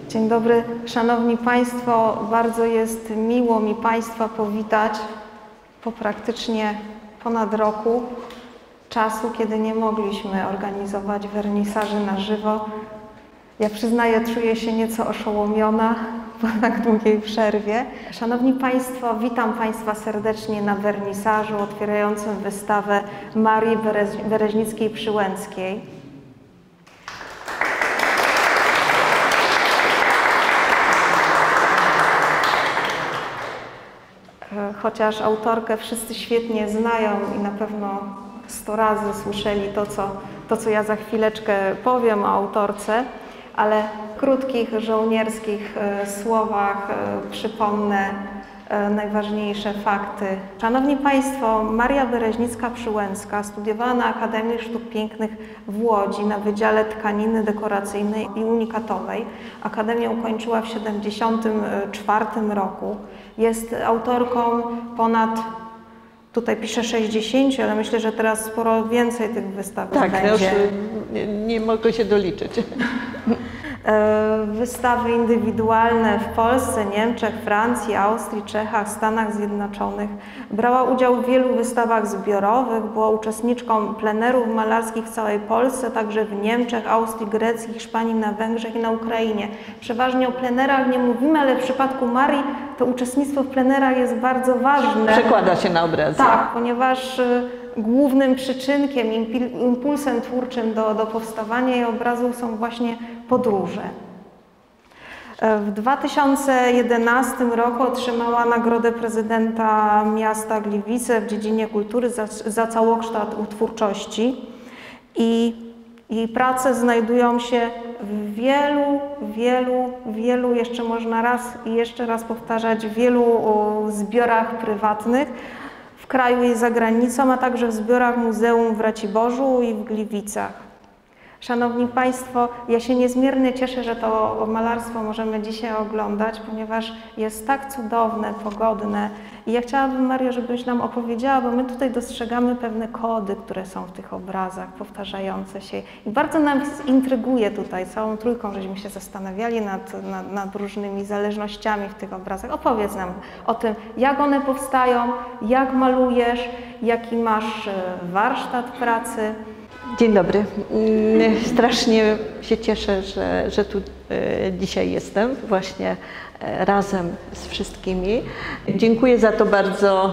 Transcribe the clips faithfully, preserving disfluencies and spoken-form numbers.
Dzień dobry, Szanowni Państwo. Bardzo jest miło mi Państwa powitać po praktycznie ponad roku czasu, kiedy nie mogliśmy organizować wernisaży na żywo. Ja przyznaję, czuję się nieco oszołomiona po tak długiej przerwie. Szanowni Państwo, witam Państwa serdecznie na wernisażu otwierającym wystawę Marii Bereźnickiej-Przyłęckiej. Chociaż autorkę wszyscy świetnie znają i na pewno sto razy słyszeli to co, to, co ja za chwileczkę powiem o autorce, ale w krótkich, żołnierskich słowach przypomnę najważniejsze fakty. Szanowni Państwo, Maria Bereźnicka-Przyłęcka studiowała na Akademii Sztuk Pięknych w Łodzi na Wydziale Tkaniny Dekoracyjnej i Unikatowej. Akademię ukończyła w tysiąc dziewięćset siedemdziesiątym czwartym roku. Jest autorką ponad, tutaj piszę sześćdziesięciu, ale myślę, że teraz sporo więcej tych wystaw tak, będzie. Tak, nie, nie mogę się doliczyć. Wystawy indywidualne w Polsce, Niemczech, Francji, Austrii, Czechach, Stanach Zjednoczonych. Brała udział w wielu wystawach zbiorowych, była uczestniczką plenerów malarskich w całej Polsce, także w Niemczech, Austrii, Grecji, Hiszpanii, na Węgrzech i na Ukrainie. Przeważnie o plenerach nie mówimy, ale w przypadku Marii to uczestnictwo w plenerach jest bardzo ważne. Przekłada się na obrazy. Tak, ponieważ głównym przyczynkiem, impulsem twórczym do, do powstawania jej obrazów są właśnie podróże. W dwa tysiące jedenastym roku otrzymała nagrodę prezydenta miasta Gliwice w dziedzinie kultury za, za całokształt twórczości i jej prace znajdują się w wielu, wielu, wielu, jeszcze można raz i jeszcze raz powtarzać, w wielu zbiorach prywatnych w kraju i za granicą, a także w zbiorach Muzeum w Raciborzu i w Gliwicach. Szanowni Państwo, ja się niezmiernie cieszę, że to malarstwo możemy dzisiaj oglądać, ponieważ jest tak cudowne, pogodne. I ja chciałabym, Mario, żebyś nam opowiedziała, bo my tutaj dostrzegamy pewne kody, które są w tych obrazach, powtarzające się. I bardzo nam intryguje tutaj, całą trójką, żeśmy się zastanawiali nad, nad, nad różnymi zależnościami w tych obrazach. Opowiedz nam o tym, jak one powstają, jak malujesz, jaki masz warsztat pracy. Dzień dobry. Strasznie się cieszę, że, że tu dzisiaj jestem, właśnie razem z wszystkimi. Dziękuję za to bardzo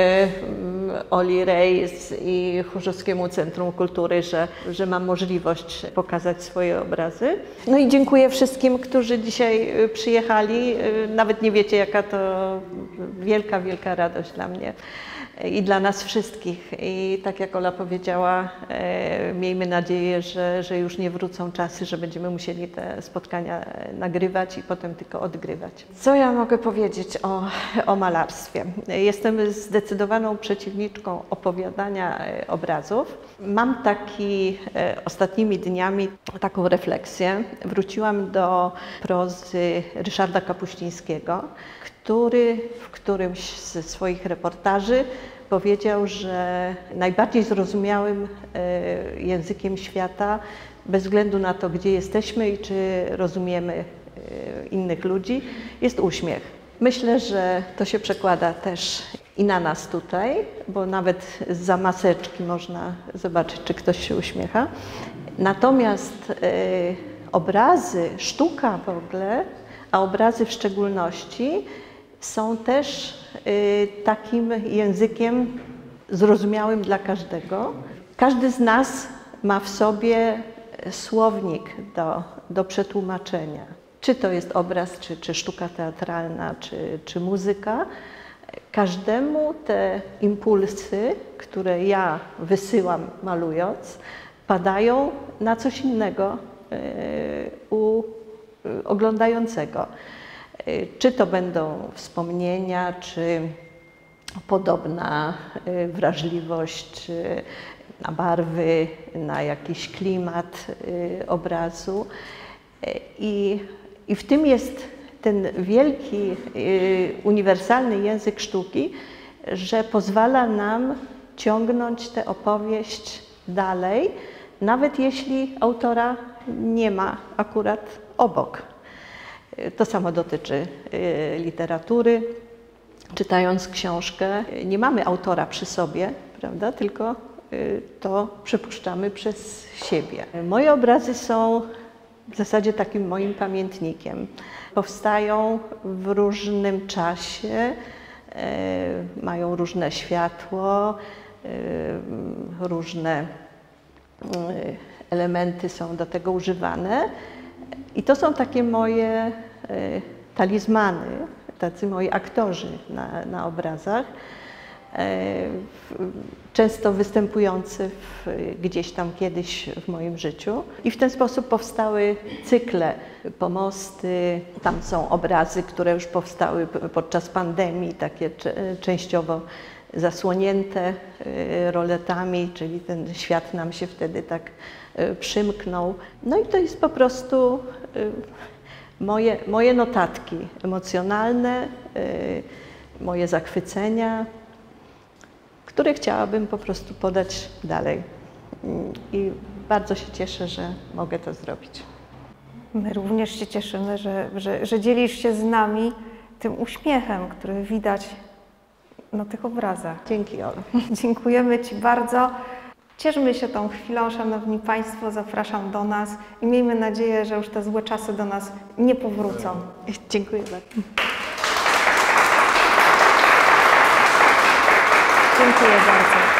Oli Rejs i Chorzowskiemu Centrum Kultury, że, że mam możliwość pokazać swoje obrazy. No i dziękuję wszystkim, którzy dzisiaj przyjechali. Nawet nie wiecie, jaka to wielka, wielka radość dla mnie i dla nas wszystkich. I tak jak Ola powiedziała, e, miejmy nadzieję, że, że już nie wrócą czasy, że będziemy musieli te spotkania nagrywać i potem tylko odgrywać. Co ja mogę powiedzieć o, o malarstwie? Jestem zdecydowaną przeciwniczką opowiadania obrazów. Mam taki e, ostatnimi dniami taką refleksję. Wróciłam do prozy Ryszarda Kapuścińskiego, który w którymś ze swoich reportaży powiedział, że najbardziej zrozumiałym językiem świata, bez względu na to, gdzie jesteśmy i czy rozumiemy innych ludzi, jest uśmiech. Myślę, że to się przekłada też i na nas tutaj, bo nawet zza maseczki można zobaczyć, czy ktoś się uśmiecha. Natomiast obrazy, sztuka w ogóle, a obrazy w szczególności, są też y, takim językiem zrozumiałym dla każdego. Każdy z nas ma w sobie słownik do, do przetłumaczenia. Czy to jest obraz, czy, czy sztuka teatralna, czy, czy muzyka. Każdemu te impulsy, które ja wysyłam malując, padają na coś innego y, u y, oglądającego. Czy to będą wspomnienia, czy podobna wrażliwość na barwy, na jakiś klimat obrazu. I, i w tym jest ten wielki, uniwersalny język sztuki, że pozwala nam ciągnąć tę opowieść dalej, nawet jeśli autora nie ma akurat obok. To samo dotyczy literatury. Czytając książkę, nie mamy autora przy sobie, prawda? Tylko to przepuszczamy przez siebie. Moje obrazy są w zasadzie takim moim pamiętnikiem. Powstają w różnym czasie, mają różne światło, różne elementy są do tego używane. I to są takie moje talizmany, tacy moi aktorzy na, na obrazach, często występujący w, gdzieś tam kiedyś w moim życiu. I w ten sposób powstały cykle, pomosty, tam są obrazy, które już powstały podczas pandemii, takie częściowo zasłonięte roletami, czyli ten świat nam się wtedy tak przymknął. No i to jest po prostu moje, moje notatki emocjonalne, moje zachwycenia, które chciałabym po prostu podać dalej. I bardzo się cieszę, że mogę to zrobić. My również się cieszymy, że, że, że dzielisz się z nami tym uśmiechem, który widać na tych obrazach. Dzięki, Olu. Dziękujemy Ci bardzo. Cieszmy się tą chwilą, Szanowni Państwo, zapraszam do nas i miejmy nadzieję, że już te złe czasy do nas nie powrócą. Dziękuję bardzo. Dziękuję bardzo.